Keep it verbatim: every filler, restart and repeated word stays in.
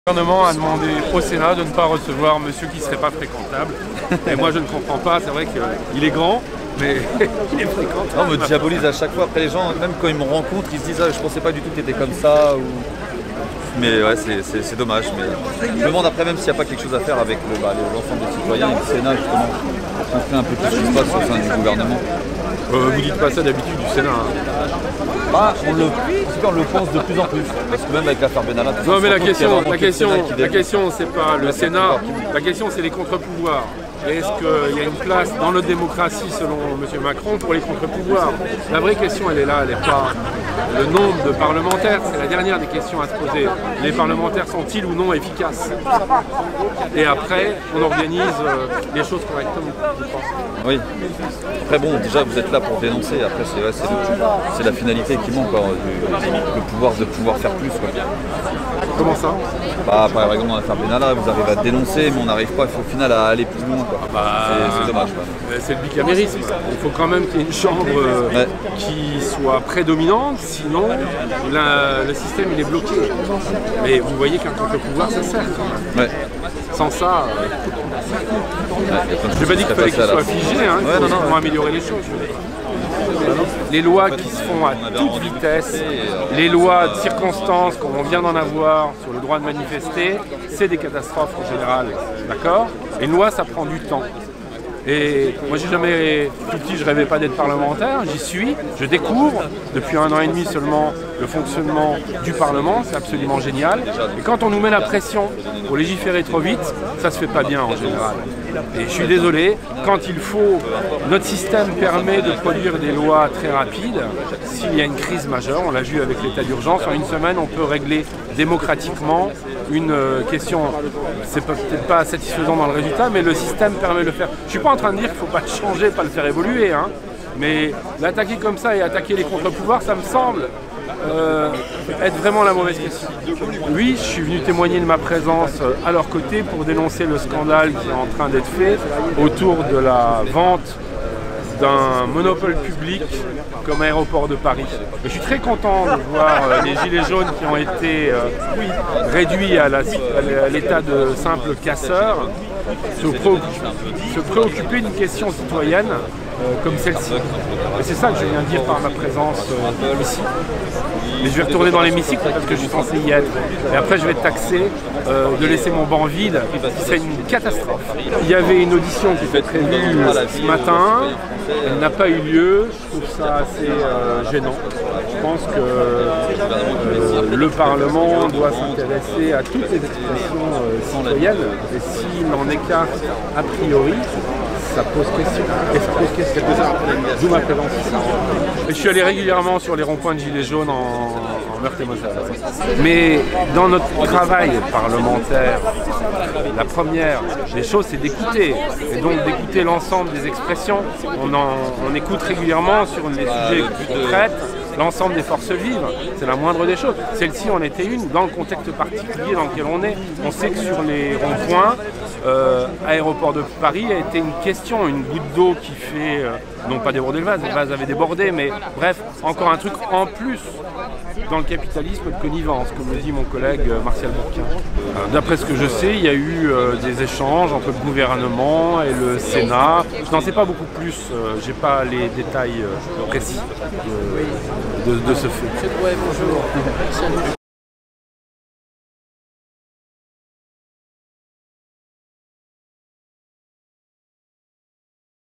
Le gouvernement a demandé au Sénat de ne pas recevoir monsieur qui ne serait pas fréquentable. Et moi je ne comprends pas, c'est vrai qu'il est grand, mais il est fréquentable. Non, on me diabolise à chaque fois. Après les gens, même quand ils me rencontrent, ils se disent ah, je pensais pas du tout que tu étais comme ça. Ou... Mais ouais, c'est dommage. Mais je me demande après même s'il n'y a pas quelque chose à faire avec l'ensemble bah, des citoyens et du Sénat justement, pour montrer un peu tout ce qui se passe au sein du gouvernement. Euh, vous dites pas ça d'habitude du Sénat. Hein. Bah, on le, on le pense de plus en plus, parce que même avec l'affaire Benalla... Non mais la question, la question, la question c'est pas le Sénat, la question c'est les contre-pouvoirs. Est-ce qu'il y a une place dans notre démocratie, selon M. Macron, pour les contre-pouvoirs? La vraie question, elle est là, elle n'est pas le nombre de parlementaires, c'est la dernière des questions à se poser. Les parlementaires sont-ils ou non efficaces? Et après, on organise euh, les choses correctement, je pense. Oui. Après bon, déjà vous êtes là pour dénoncer, après c'est ouais, c'est la finalité qui manque, quoi, du, le pouvoir de pouvoir faire plus. Quoi. Comment ça? Bah, par exemple dans l'affaire Benalla, vous arrivez à dénoncer, mais on n'arrive pas au final à aller plus loin. Bah, c'est dommage. C'est le bicamérisme. Il faut quand même qu'il y ait une chambre euh, ouais. qui soit prédominante, sinon la, le système il est bloqué. Mais vous voyez qu'un contre-pouvoir ça sert. Ouais. Sans ça, euh, ouais, je n'ai pas dit qu'il fallait qu'il soit figé, hein, ouais, non, pour améliorer les choses. Les lois qui se font à toute vitesse, les lois de circonstances, comme on vient d'en avoir sur le droit de manifester, c'est des catastrophes en général, d'accord? Et une loi, ça prend du temps. Et moi, j'ai jamais, tout petit, je rêvais pas d'être parlementaire, j'y suis, je découvre depuis un an et demi seulement le fonctionnement du Parlement, c'est absolument génial. Et quand on nous met la pression pour légiférer trop vite, ça se fait pas bien en général. Et je suis désolé, quand il faut, notre système permet de produire des lois très rapides. S'il y a une crise majeure, on l'a vu avec l'état d'urgence, en une semaine, on peut régler démocratiquement une question. C'est peut-être pas satisfaisant dans le résultat, mais le système permet de le faire. Je suis pas en train de dire qu'il ne faut pas le changer, pas le faire évoluer, hein, mais l'attaquer comme ça et attaquer les contre-pouvoirs, ça me semble euh, être vraiment la mauvaise question. Oui, je suis venu témoigner de ma présence à leur côté pour dénoncer le scandale qui est en train d'être fait autour de la vente d'un monopole public comme Aéroport de Paris. Et je suis très content de voir euh, les gilets jaunes qui ont été euh, oui, réduits à l'état de simples casseurs se, préoccuper, se préoccuper d'une question citoyenne euh, comme celle-ci. Et c'est ça que je viens dire par ma présence euh, ici. Mais je vais retourner dans l'hémicycle parce que je suis censé y être. Et après je vais être taxé euh, de laisser mon banc vide, qui serait une catastrophe. Il y avait une audition qui était prévue ce matin, elle n'a pas eu lieu, je trouve ça assez euh, gênant. Je pense que euh, le Parlement doit s'intéresser à toutes les expressions euh, citoyennes, et s'il en écarte a priori, ça pose question. Et ça pose question. D'où ma présence ici. Et je suis allé régulièrement sur les ronds-points de gilets jaunes en, en Meurthe-et-Moselle. Mais dans notre travail parlementaire, la première des choses, c'est d'écouter. Et donc d'écouter l'ensemble des expressions. On, en, on écoute régulièrement sur les sujets qu'on traite l'ensemble des forces vives. C'est la moindre des choses. Celle-ci en était une dans le contexte particulier dans lequel on est. On sait que sur les ronds-points, Euh, Aéroport de Paris a été une question, une goutte d'eau qui fait, euh, non pas déborder le vase, le vase avait débordé, mais bref, encore un truc en plus dans le capitalisme de connivence, comme le dit mon collègue euh, Martial Bourquin. Euh, D'après ce que je sais, il y a eu euh, des échanges entre le gouvernement et le Sénat. Je n'en sais pas beaucoup plus, euh, j'ai pas les détails euh, précis de, de, de ce fait.